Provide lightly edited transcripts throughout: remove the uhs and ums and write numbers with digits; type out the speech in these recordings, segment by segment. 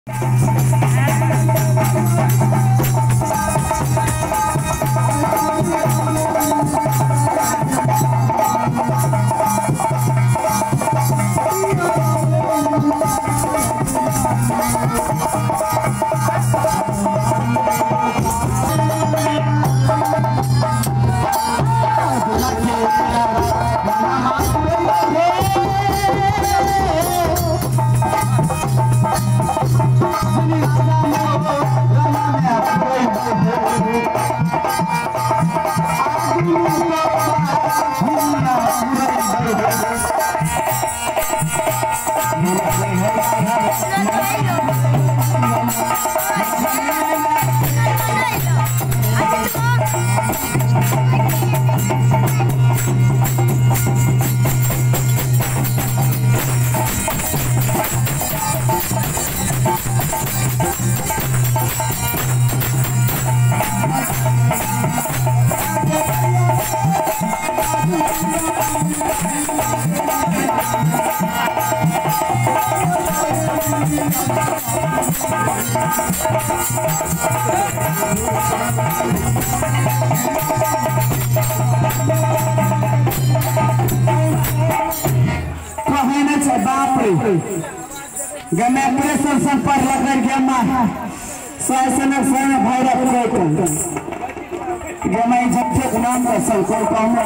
गमे pressure संपर्क लगर गमा सासन सन भैरव को गमे जब नाम का संकोल पाऊंगा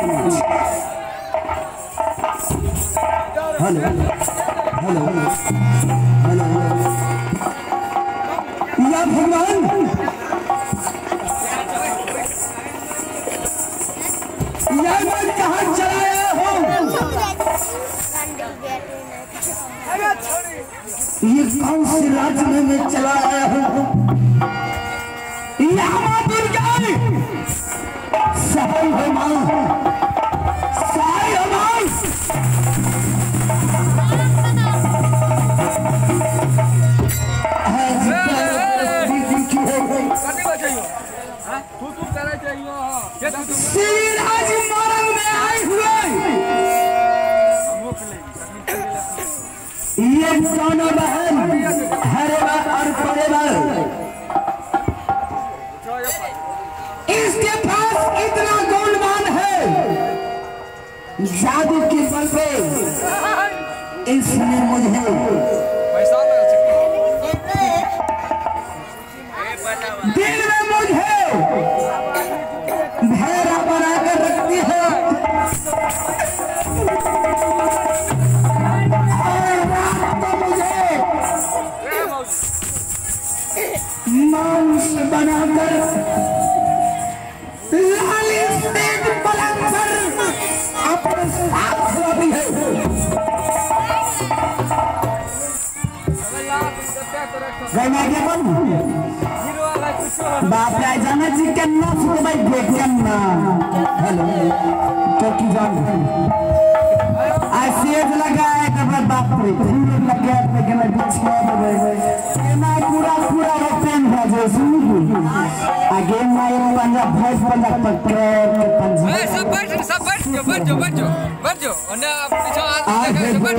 हेलो हेलो हेलो या भगवान या मैं कहां चलाया हूं ये कौन सी राज्य में मैं चला आया हूँ माँ दुर्गा सहाय हो माँ सहाय हो माँ श्री राज मरल में आए हुए ये दोनों बहन हरेवा और परेवा इसके पास इतना गोलमाल है जादू के बल पे इसने मुझे दिल में मुझे भेड़ा बनाकर रखती है मांस बनाकर लाली स्टेज पलंग पर अपने साथ खोती है बाप रे जाना जी कन्ना सुन भाई देखना हेलो चौकी जान सेज लगाए कब बाप रे फूल लगा पे गला बिछा दे ना पूरा पूरा रोपन है जो सुनी आगे माय पंजा भैंस पंजा पकड़ पंजा ए सब बैठ जो और पीछे आगे बैठ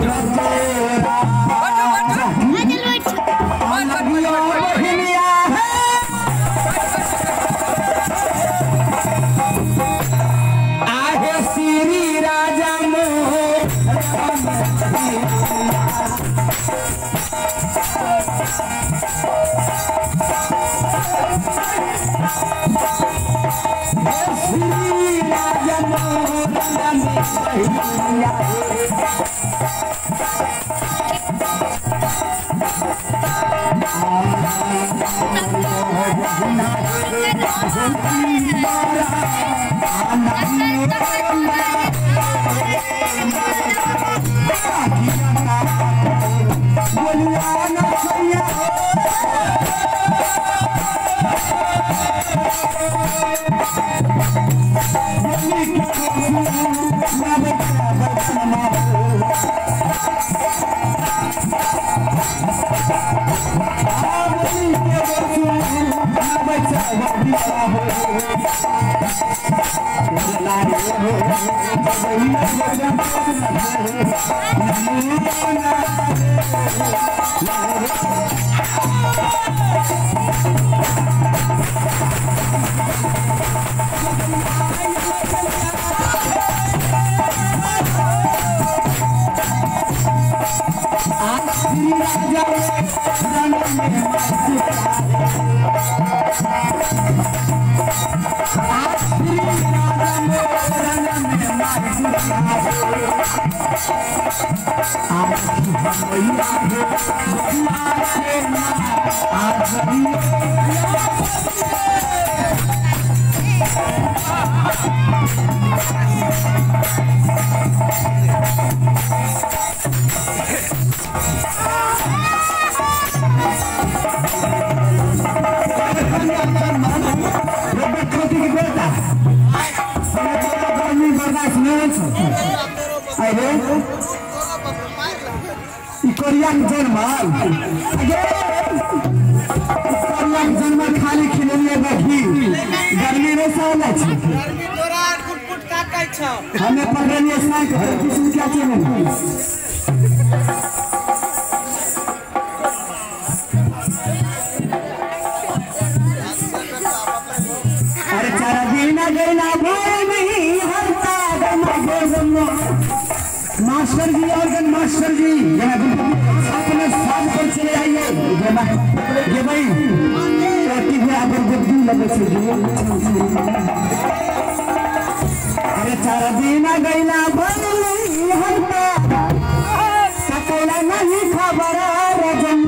कोरियन जन्म खाली खिलेलिए घी गर्मी रे सहला छी गर्मी तोरा कुट काटै छ हमे पढ़लिए साइक किसी क्या चीज अरे चारा दिन गैला भोर नहीं हरता गमा मास्टर जी और मास्टर जी अपने साथ पर चले आइए ये भाई रोटी भी आप बुद्धि लगे अरे चार दिन गैला भोर हरता सकला नहीं खबर रजन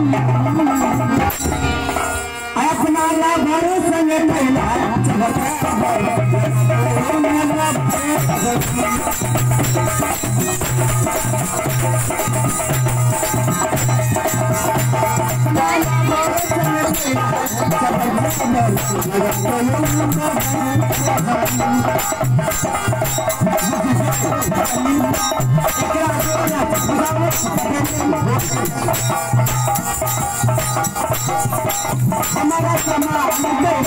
अपना ला भरोसा में पहला हमारा समाज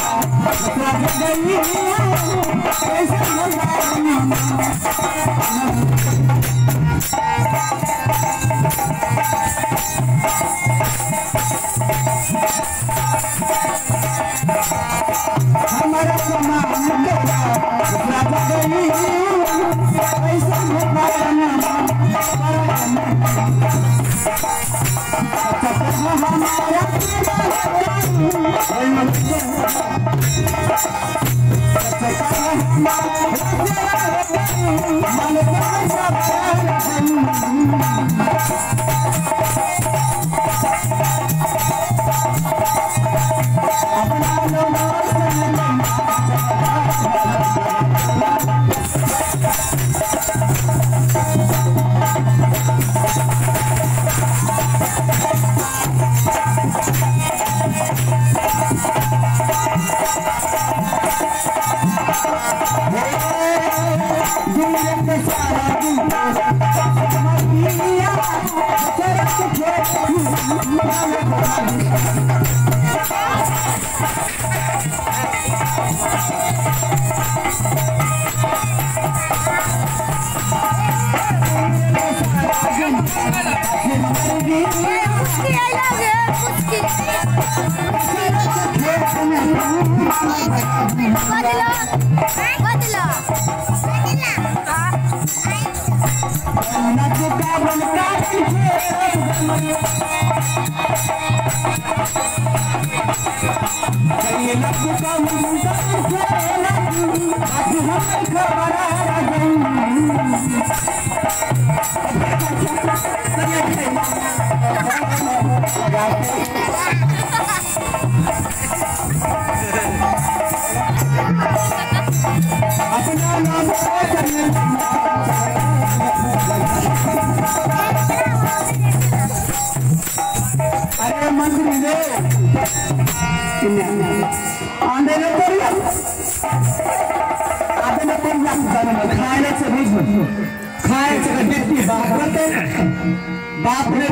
बाप रे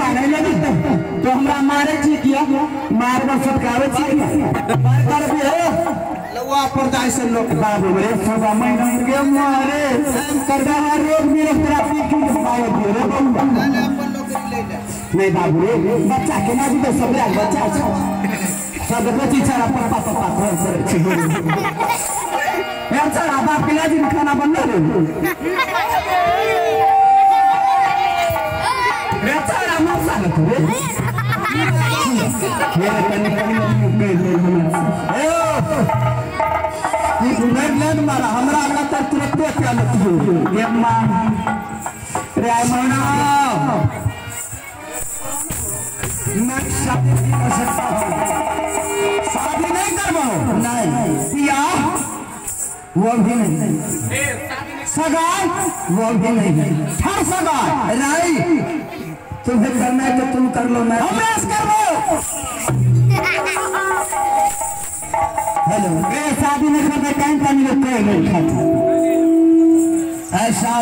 तो हमरा मारे छी किया मार पर सटकावे छी मार कर भी हो लवा पर जाय से लोग बाप रे सवा महीना के मारे कर रहा रोग मेरे थेरेपी की दवाई दे रे नाले अपन नौकरी ले ले नहीं बाबू रे बच्चा के ना भी तो सब बच्चा सब बच्ची छाड़ा पापा पापा घर से छी यार छाड़ा बाप के लाजी खाना बन रे रे छाड़ा मत साला तू रे मेरे कने कने मारा हमरा अल्लाह तर तुरंत क्या लगती है ये मान रे मना मैं शादी नहीं कर सकता हूँ शादी नहीं करवा नहीं पिया वो भी नहीं सगाई वो भी नहीं हर सगाई नहीं तुम्हें करना है तो तुम कर लो मैं कर लो हेलो मैं शादी नहीं करता कहीं का नहीं खाता ऐसा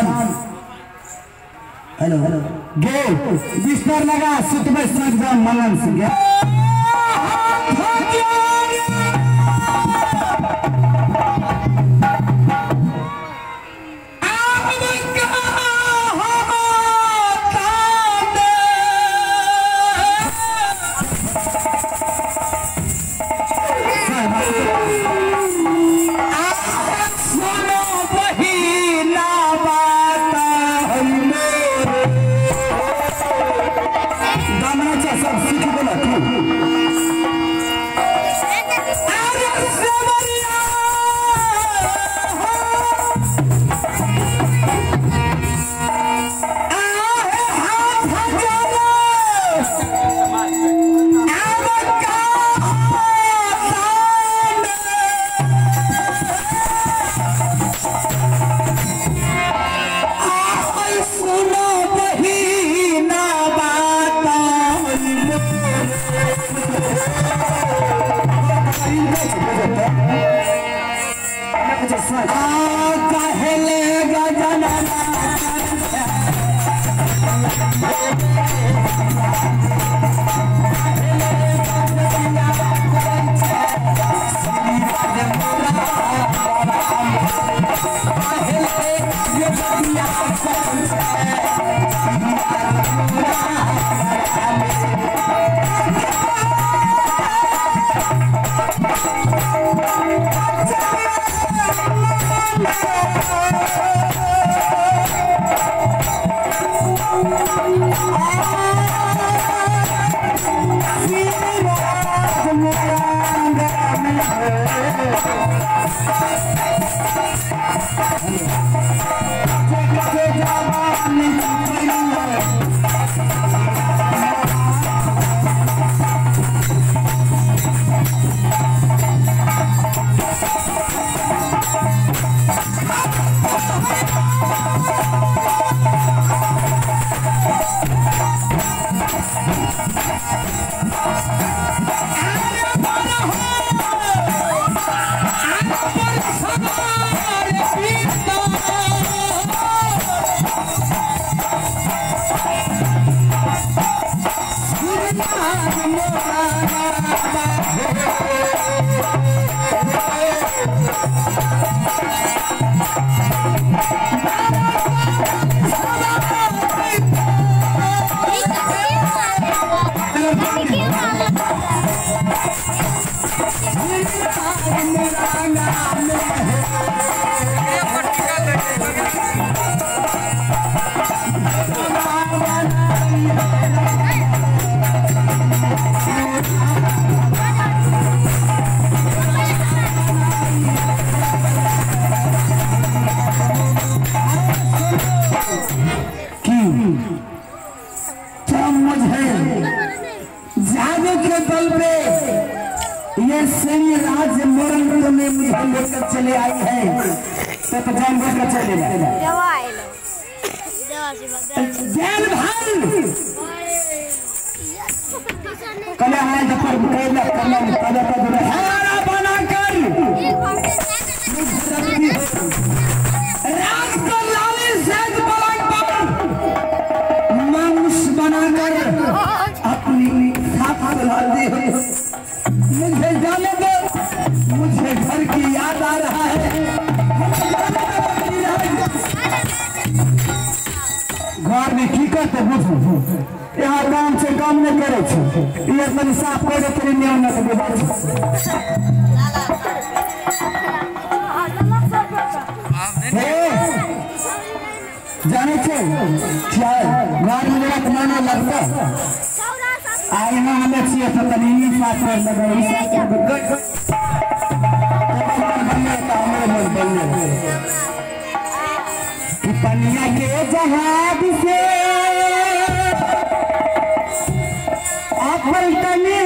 हेलो हेलो गे बिस्तर लगा सुत में सज जा मनन से गया चले आई है तो पहचान कर चले जैन भाई कला है जब पर कला कला कला का जो हारा बनाकर राज को लाली सैद पलंग पर मानुष बनाकर अपनी साथ ला दी मुझे जाने दो मुझे घर की याद आ रहा है घर में की करते बुझू यहाँ काम से काम नहीं करे ये अपनी साफ कर दे तेरे नियम न के बात जाने छे क्या घर में मेरा बनाना लगता आए हैं हमें चाहिए तो तनीनी साथ कर लगे कि पनिया के जहाज से आपल तने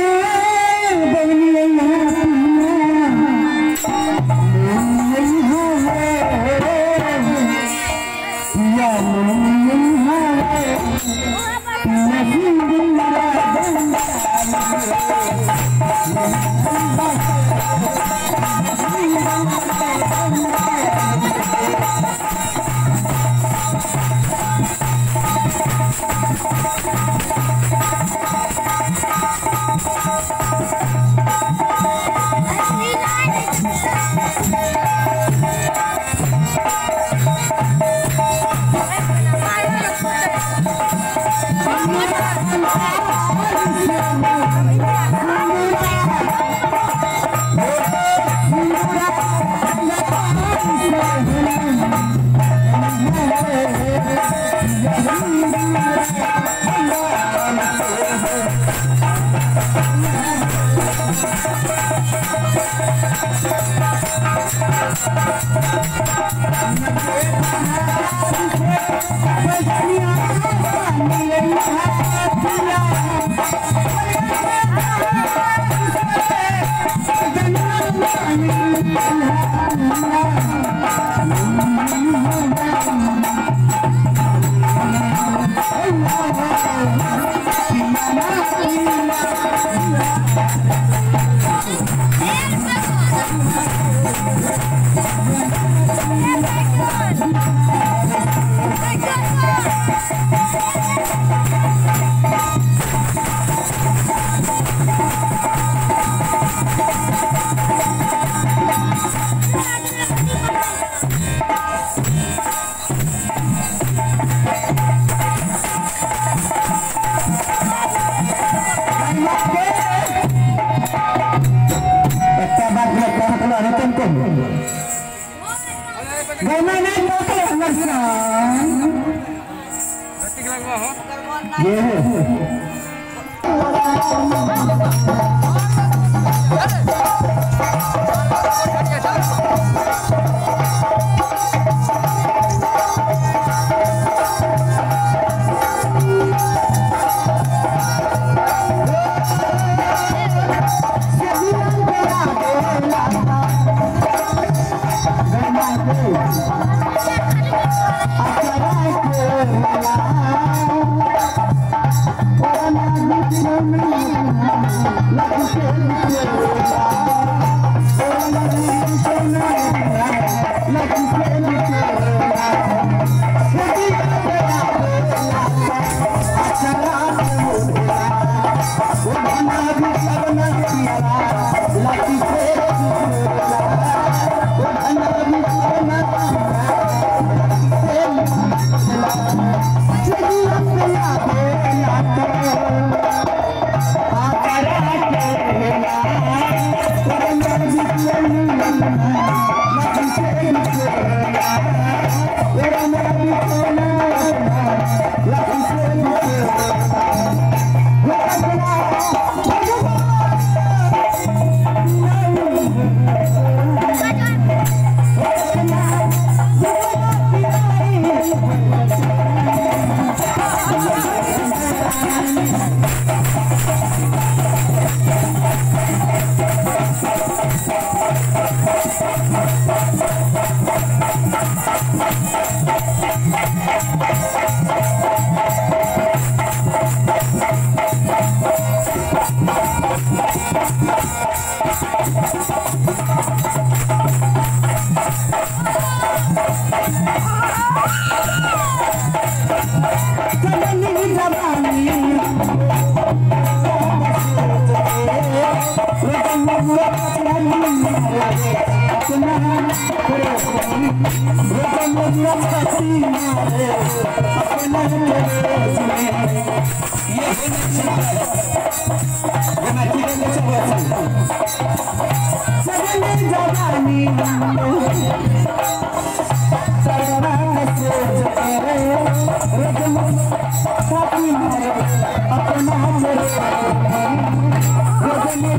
अपना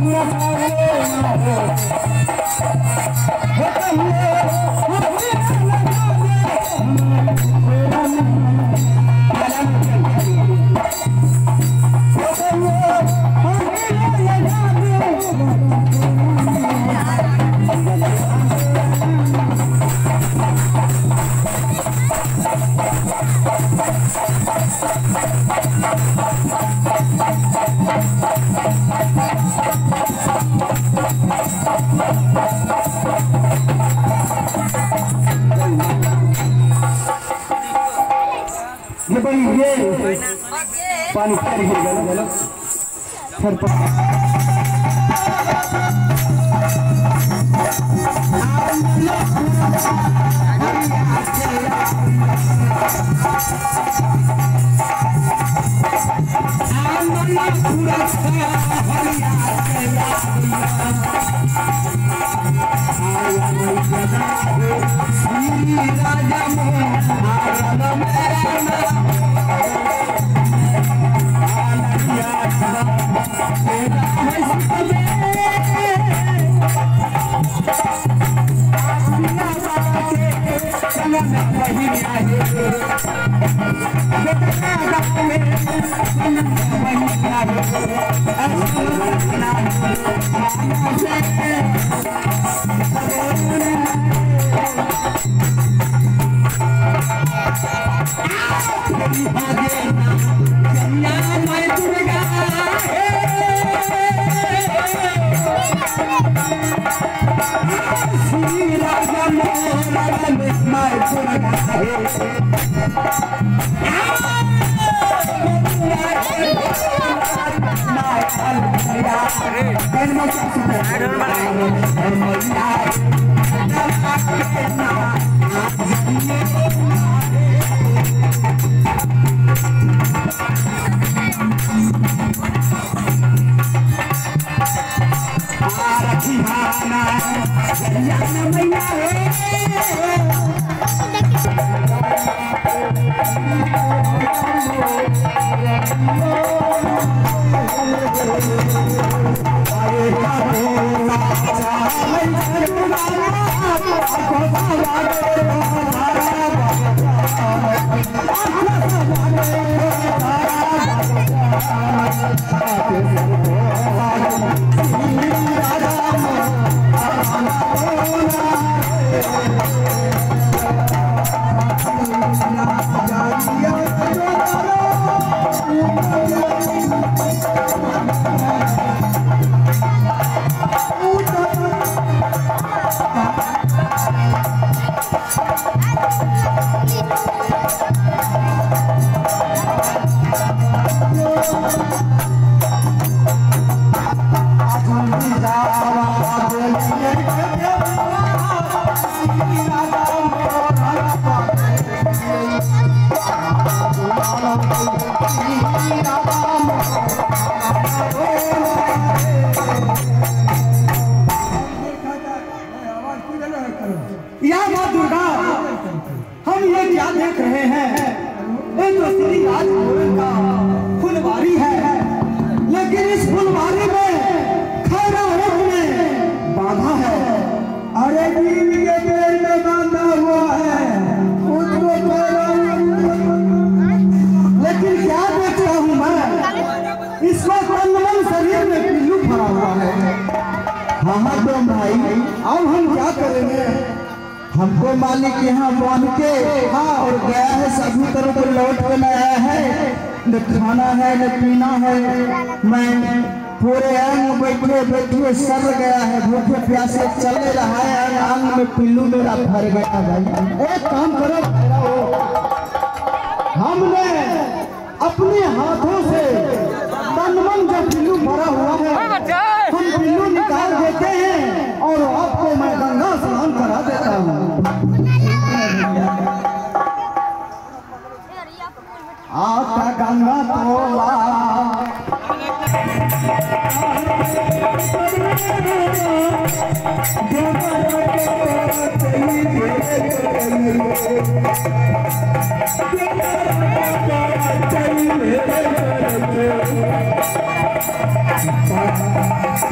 ये पानी फिर गिर गया फिर हमको मालिक यहाँ बांध के और गया है, सभी तरह को लौट के लाया है। न खाना है न पीना है, मैं पूरे अंग बैठे बैठे सर गया है, भूखे प्यासे चल रहा है, अंग में पिल्लू मेरा भर गया। भाई एक काम करो, हमने अपने हाथों से तन मन जो पिल्लू भरा हुआ है हम पिल्लू निकाल देते हैं और आपको मैं गंगा स्नान करा देता हूँ। आता गंगा तोला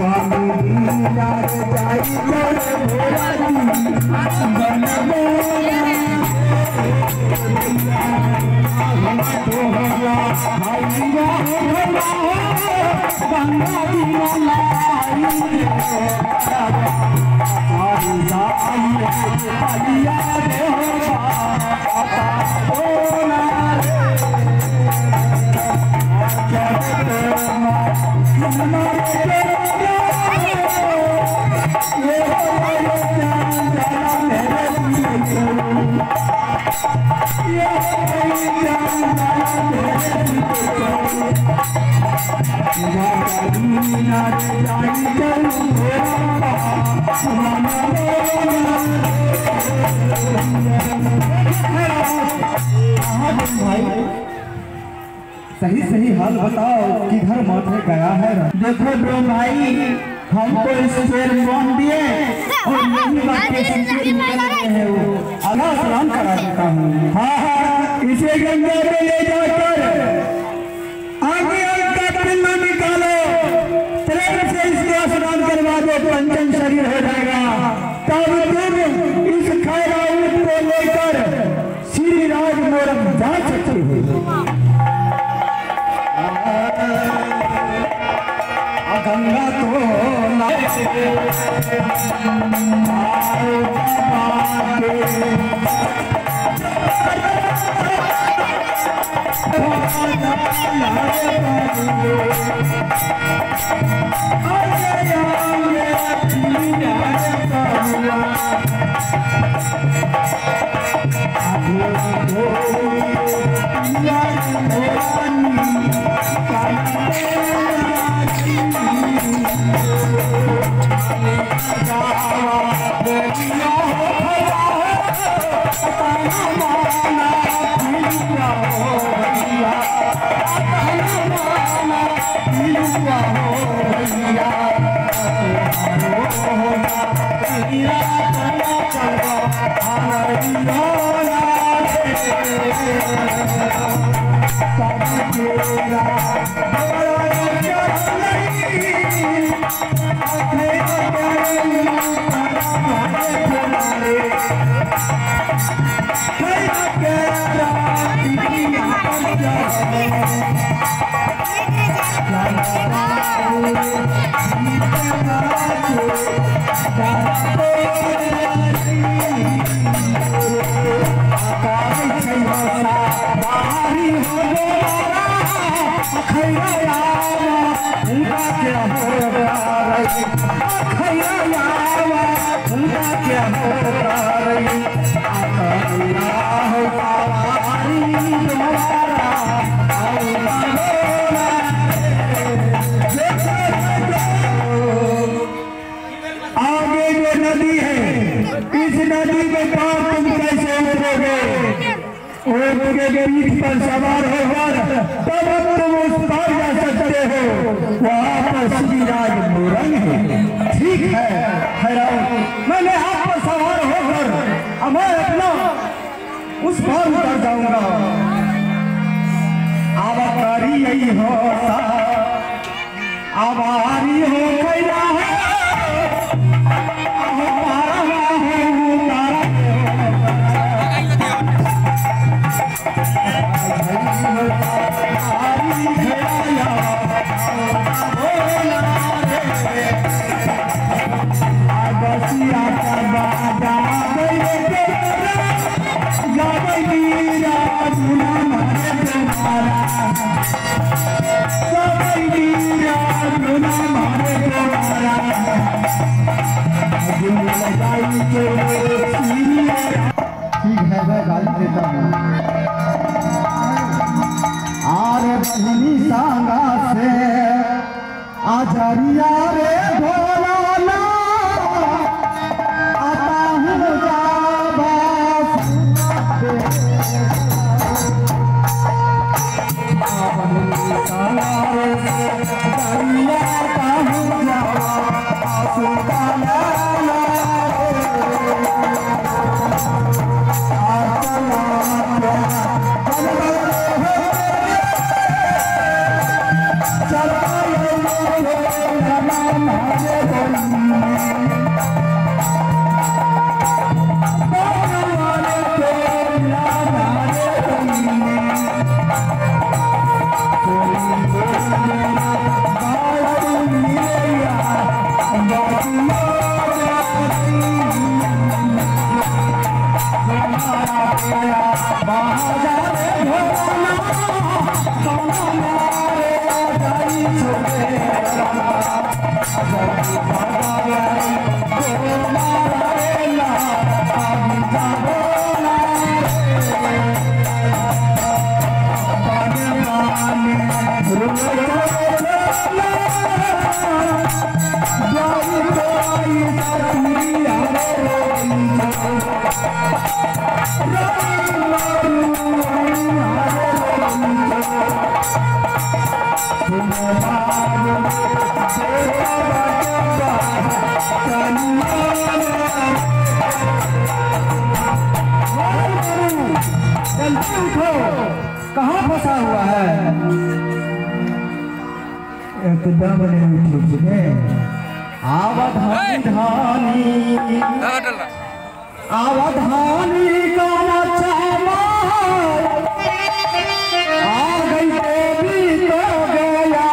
सही सही हाल बताओ किधर माथे गया है। देखो ब्रो भाई, हमको इस शेर मान दिए और नहीं बातें है वो अल्लाह सलाम करा देता हूँ। हाँ, इसे गंगा में ले जाकर आगे का पिल्ला निकालो, प्रेम से इसको स्नान करवा दो, पंचन शरीर हो जाएगा। तब तुम इस खैरा ऊँट को लेकर श्री राज मोरम जा सकते हो। गंगा तो पर सवार होकर तब तुम उस पार जा सकते हो, वहाँ पर श्री राज मोरंग है। ठीक है हैरान, मैंने आप पर सवार होकर मैं अपना उस पार उतर जाऊंगा। आवाकारी यही हो आवारी हो कैला है ठीक है, मैं गाली देता हूँ। आरे बहनी सांगा से आचारिया रे भोला आता हूँ जाबा चलो कहाँ फंसा हुआ है? एकदम नहीं उठे। आवधानी आवधानी का नचामा आ गई देवी तो गया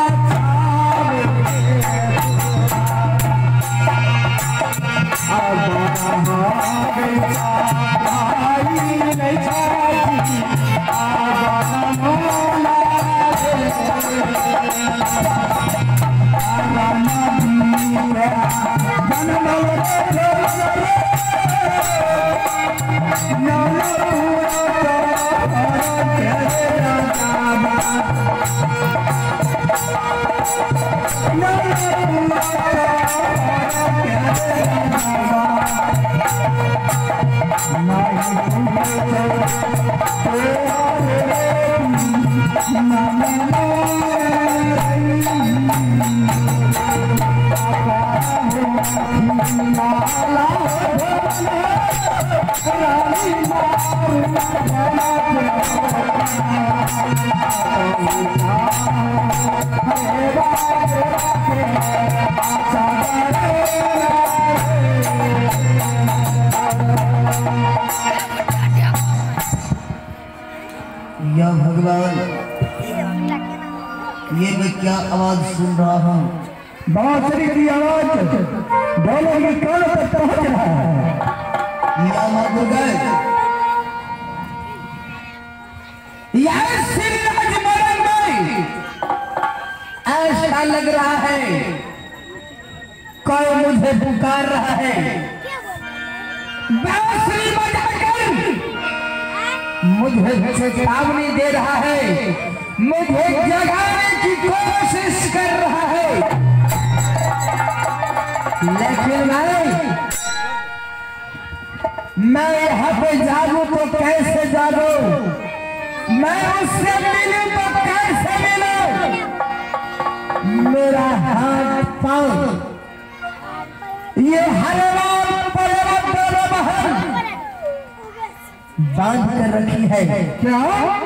या भगवान, ये मैं क्या आवाज सुन रहा हूँ? बांसुरी की आवाज दोनों के कान तक पहुंच रहा है। या माँ दुर्गा, ऐसा लग रहा है कोई मुझे पुकार रहा है। बांसुरी बजाकर मुझे चेतावनी दे रहा है, मुझे जगाने की कोशिश कर रहा है, लेकिन मैं यहाँ पे जागू तो कैसे जागू? मैं उससे मिलूं तो कैसे मिलूं? मेरा हाथ पांव ये हरवान पर्वत दोनों बहन बांध कर रखी है। क्या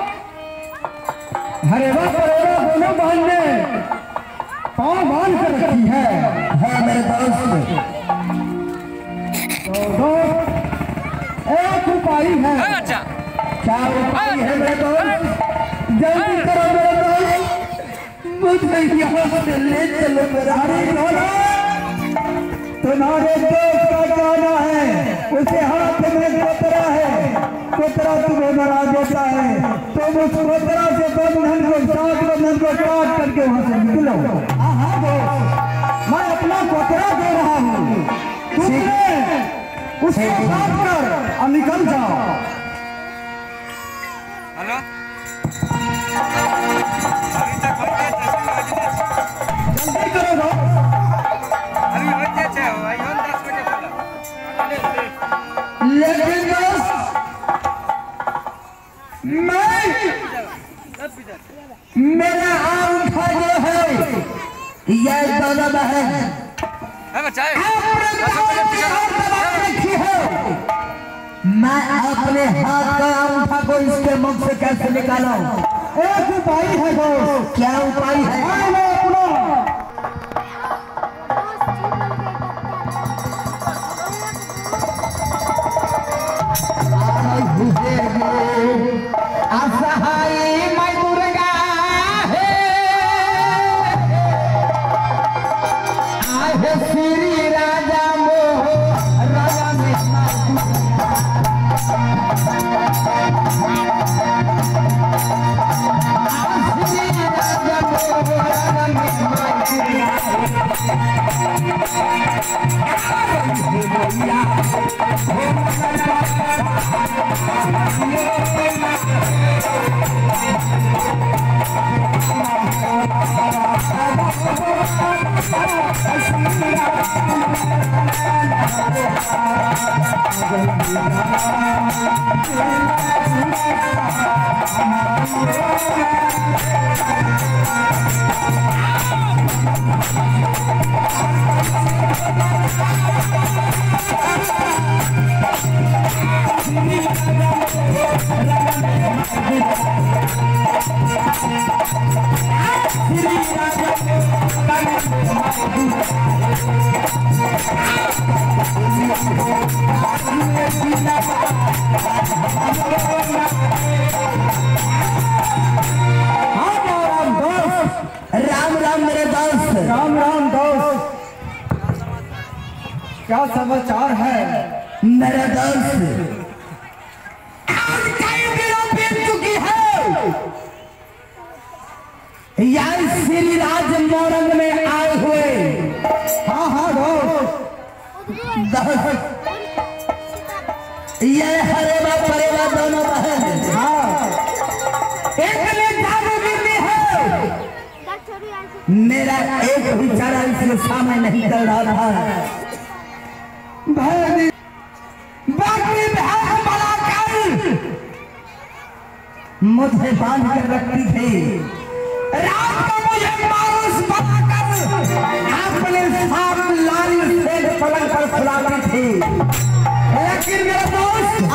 हरेवा परेवा दोनों बहन ने पांव बांध कर रखी है? हाँ मेरे दोस्त, तो एक उपाय है। क्या उपाय है मेरे दोस्त? जल्दी करो मेरे दोस्त, मुझे यहाँ से ले चलो मेरा। तुम्हारे दोस्त का गाना है, उसे हाथ में कोतरा है, कोतरा तुम्हें मरा देता है, तुम उस कोतरा से बंधन को काट करके वहां से निकलो। हाँ दोस्त, मैं अपना कोतरा दे रहा हूँ, तुमने उसको काट कर और निकल जाओ। हेलो, जल्दी करो दोस्त। लेकिन दोस्त, मेरा अंगूठा जो है ये दोनों बहन रखी है, मैं अपने हाथ का अंगूठा को इसके मुख से कैसे निकालूं? एक उपाय है दोस्त। क्या उपाय है? राम राम मेरे दोस्त। राम राम दोस्त, क्या समाचार है मेरे दोस्त? आज कई दिनों बीत चुकी है, यार श्री राज मोरंग में आए हुए। हाँ हाँ दोस्त, ये हरेवा परेवा दोनों बहन। हाँ एक ने जादू गिरनी है, मेरा एक भी चारा इसके सामने नहीं चल रहा था। बहन बाकी बहन बड़ा कर मुझे बांध कर रखती थी, रात को मुझे मारूस बनाकर अपने साथ लाल से पलंग पर सुलाती थी। लेकिन मेरे दोस्त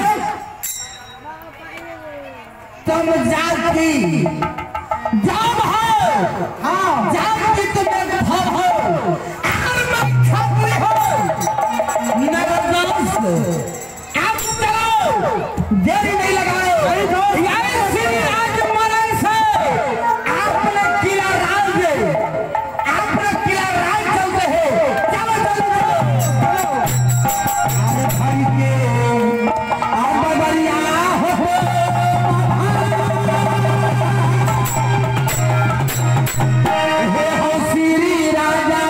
तुम जाती जाम हो, हाँ जाती तुम्हें धम हो, अगर मैं खतरी हो मेरे दोस्त। अब चलो देरी नहीं लगाओ, श्री राज मोरंग से आपने किला राज चलते हैं। चलो चलो चलो अरे भाई के अब बढ़िया हो श्री राजा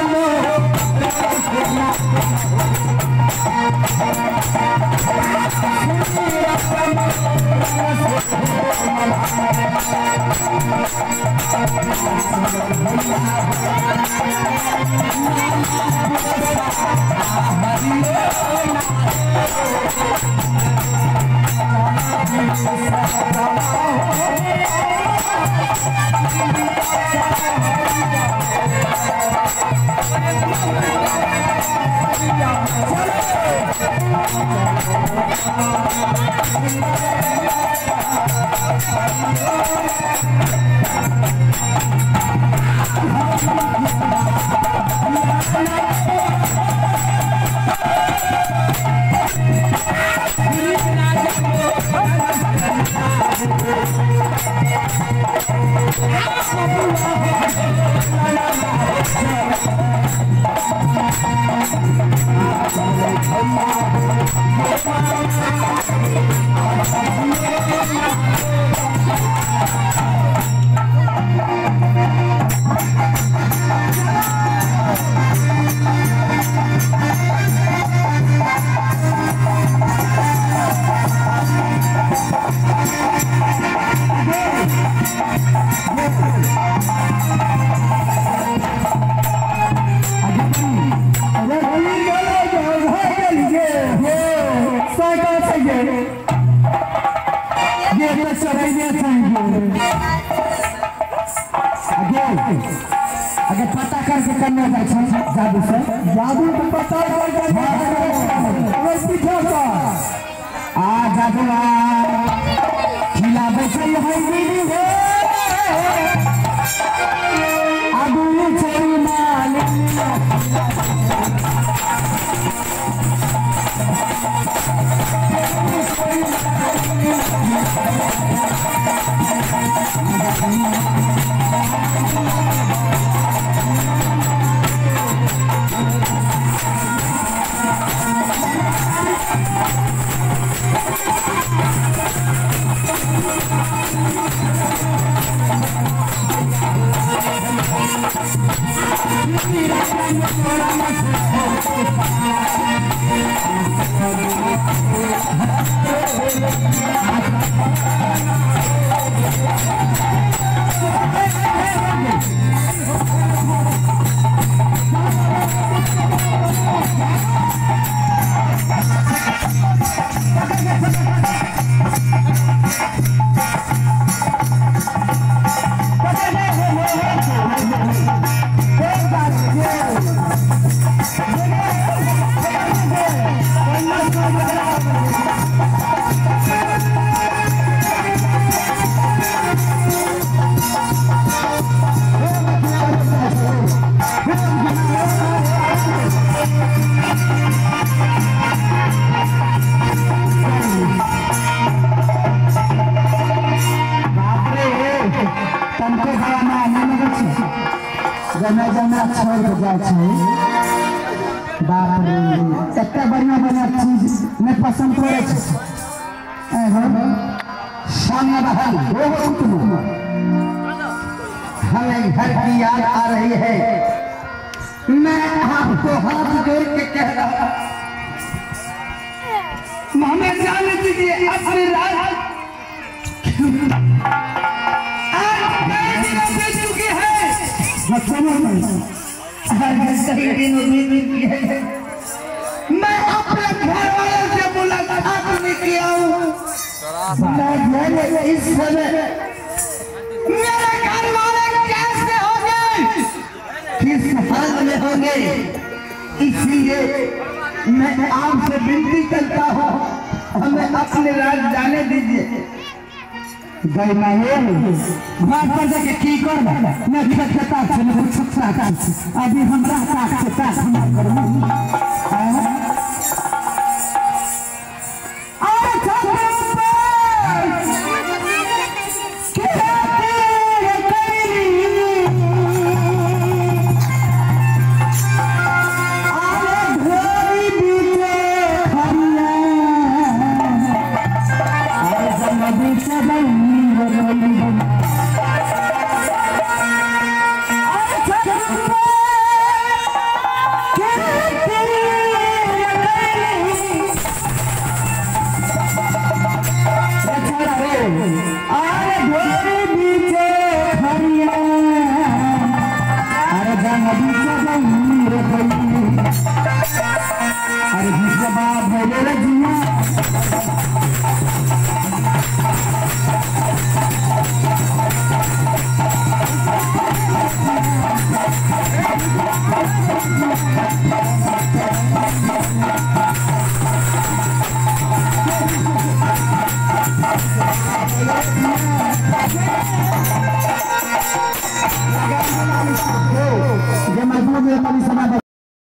अगर पता करके करना जादू से जादू को पता जादू खिला बैठे अबू चोरी माल Thank you. बाप रे इतना बढ़िया बढ़िया चीज मैं पसंद करे सामने बाहर हमें घर की याद आ रही है। मैं आपको हाथ जोड़ के कह रहा हमें जाने दीजिए अपनी रात चुकी है। मैं अपने घर वालों से मुलाकात नहीं किया हूँ। इस समय मेरे घर वाले कैसे होंगे, किस हाल में होंगे, इसलिए मैं आपसे विनती करता हूँ हमें अपने राज जाने दीजिए। गई बात पर जाके की कर मैं खेता अभी हम Thank you.